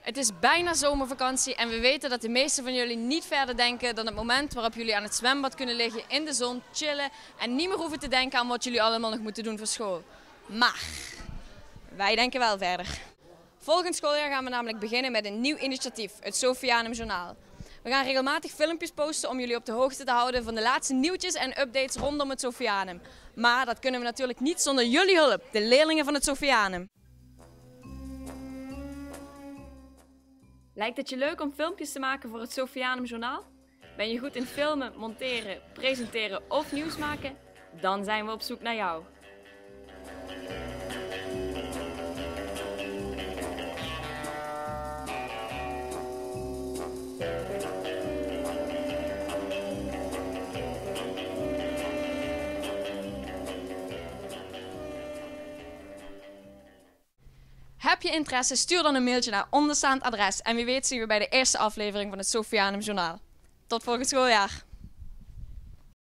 Het is bijna zomervakantie en we weten dat de meesten van jullie niet verder denken dan het moment waarop jullie aan het zwembad kunnen liggen in de zon, chillen en niet meer hoeven te denken aan wat jullie allemaal nog moeten doen voor school. Maar wij denken wel verder. Volgend schooljaar gaan we namelijk beginnen met een nieuw initiatief, het Sophianum Journaal. We gaan regelmatig filmpjes posten om jullie op de hoogte te houden van de laatste nieuwtjes en updates rondom het Sophianum. Maar dat kunnen we natuurlijk niet zonder jullie hulp, de leerlingen van het Sophianum. Lijkt het je leuk om filmpjes te maken voor het Sophianum Journaal? Ben je goed in filmen, monteren, presenteren of nieuws maken? Dan zijn we op zoek naar jou. Heb je interesse? Stuur dan een mailtje naar onderstaand adres en wie weet zien we bij de eerste aflevering van het Sophianum Journaal. Tot volgend schooljaar!